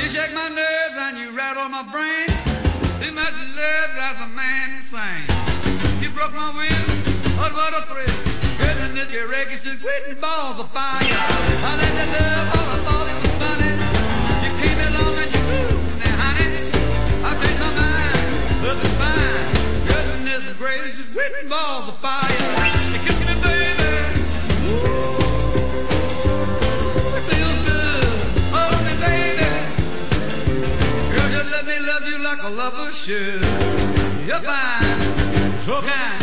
You shake my nerves and you rattle my brain. Too much love drives a man insane. You broke my will, but what a thrill. Goodness, your records just quitting balls of fire. I let you love all I thought it was funny. You came along and you moved now, honey. I changed my mind, love is fine. Goodness gracious, just quitting balls of fire. You kiss me, baby. Ooh, it feels good. Hold me, baby. Girl, just let me love you like a lover should. You're fine, so kind.